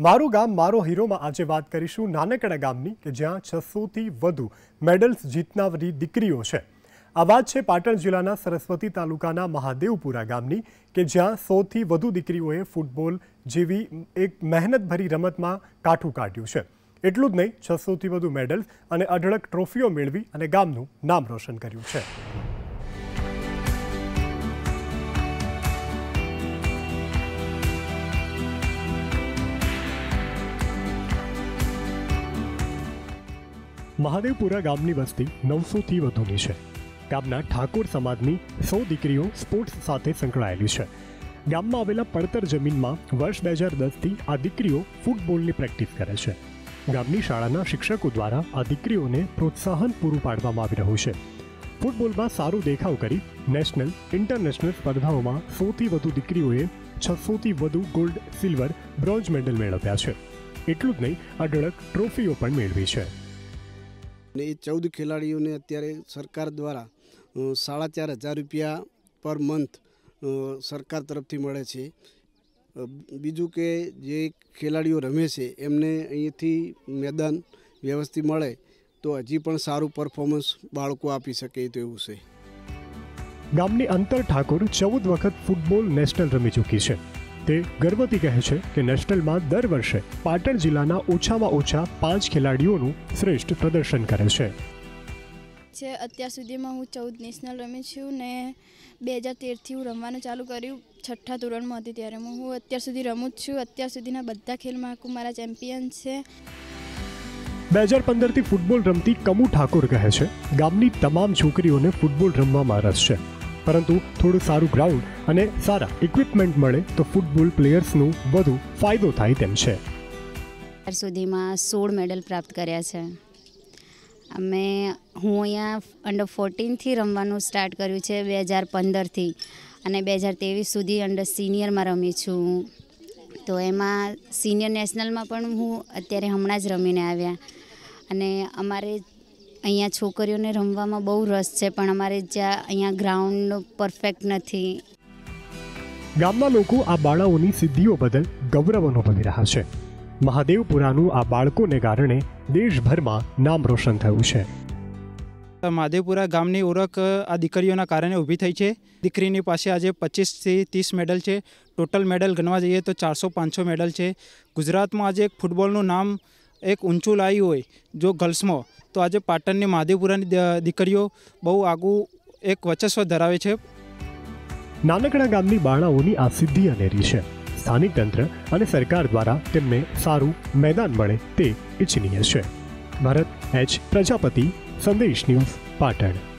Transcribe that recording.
મારું ગામ મારો હીરોમાં આજે વાત કરીશું નાનકડા ગામની કે જ્યાં 600થી વધુ મેડલ્સ જીતનારી દીકરીઓ છે। આ વાત છે પાટણ જિલ્લાના સરસ્વતી તાલુકાના મહાદેવપુરા ગામની કે જ્યાં 100થી વધુ દીકરીઓએ ફૂટબોલ જેવી એક મહેનતભરી રમતમાં કાઠું કાઢ્યું છે। એટલું જ નહીં, 600થી વધુ મેડલ્સ અને અઢળક ટ્રોફીઓ મેળવી અને ગામનું નામ રોશન કર્યું છે। મહાદેવપુરા ગામની વસ્તી 900થી વધુની છે। ગામના ઠાકોર સમાજની 100 દીકરીઓ સ્પોર્ટ્સ સાથે સંકળાયેલી છે। ગામમાં આવેલા પડતર જમીનમાં વર્ષ 2010થી આ દીકરીઓ ફૂટબોલની પ્રેક્ટિસ કરે છે। ગામની શાળાના શિક્ષકો દ્વારા આ દીકરીઓને પ્રોત્સાહન પૂરું પાડવામાં આવી રહ્યું છે। ફૂટબોલમાં સારો દેખાવ કરી નેશનલ ઇન્ટરનેશનલ સ્પર્ધાઓમાં 100થી વધુ દીકરીઓએ 600થી વધુ ગોલ્ડ, સિલ્વર, બ્રોન્ઝ મેડલ મેળવ્યા છે। એટલું જ નહીં, અઢળક ટ્રોફીઓ પણ મેળવી છે। એ 14 ખેલાડીઓને અત્યારે સરકાર દ્વારા 4,500 રૂપિયા પર મંથ સરકાર તરફથી મળે છે। બીજું કે જે ખેલાડીઓ રમે છે એમને અહીંથી મેદાન વ્યવસ્થિત મળે તો હજી પણ સારું પરફોર્મન્સ બાળકો આપી શકે તેવું છે। ગામની અંતર ઠાકોર 14 વખત ફૂટબોલ નેશનલ રમી ચૂકી છે। તે ગર્વથી કહે છે કે નેશનલમાં દર વર્ષે પાટણ જિલ્લાના ઓછામાં ઓછા 5 ખેલાડીઓનું શ્રેષ્ઠ પ્રદર્શન કરે છે। અત્યાર સુધીમાં હું 14 નેશનલ રમી છું ને 2013થી હું રમવાનું ચાલુ કર્યું। 6ઠ્ઠા ધોરણમાં હતી ત્યારે હું અત્યાર સુધી રમું જ છું। અત્યાર સુધીના બધા ખેલ મહાકુંભ મારા ચેમ્પિયન છે। 2015થી ફૂટબોલ રમતી કમુ ઠાકોર કહે છે, ગામની તમામ છોકરીઓને ફૂટબોલ રમવામાં રસ છે, પરંતુ થોડું સારું ગ્રાઉન્ડ અને સારા ઇક્વિપમેન્ટ મળે તો ફૂટબોલ પ્લેયર્સનું વધુ ફાયદો થાય તેમ છે। અત્યાર સુધીમાં 16 મેડલ પ્રાપ્ત કર્યા છે। હું અહીંયા અંડર 14થી રમવાનું સ્ટાર્ટ કર્યું છે 2015થી અને 2023 સુધી અંડર સિનિયરમાં રમી છું। તો એમાં સિનિયર નેશનલમાં પણ હું અત્યારે હમણાં જ રમીને આવ્યા અને અમારે અહીંયા છોકરીઓને રમવામાં બહુ રસ છે, પણ અમારે જ્યાં અહીંયા ગ્રાઉન્ડ પરફેક્ટ નથી। ગામના લોકો આ બાળાઓની સિદ્ધિઓ બદલ ગૌરવ અનુભવી રહ્યા છે। મહાદેવપુરાનું આ બાળકોને કારણે દેશભરમાં નામ રોશન થયું છે। મહાદેવપુરા ગામની ઓળખ આ દીકરીઓના કારણે ઊભી થઈ છે। દીકરીની પાસે આજે 25થી 30 મેડલ છે। ટોટલ મેડલ ગણવા જઈએ તો 400-500 મેડલ છે। ગુજરાતમાં આજે એક ફૂટબોલનું નામ એક ઊંચું લાવ્યું હોય જો ગર્લ્સમાં, તો આજે પાટણની મહાદેવપુરાની દીકરીઓ બહુ આગું એક વર્ચસ્વ ધરાવે છે। નાનકડા ગામની બાળાઓની આ સિદ્ધિ અનેરી છે। સ્થાનિક તંત્ર અને સરકાર દ્વારા તેમને સારું મેદાન મળે તે ઇચ્છનીય છે। ભરત એચ પ્રજાપતિ, સંદેશ ન્યૂઝ, પાટણ।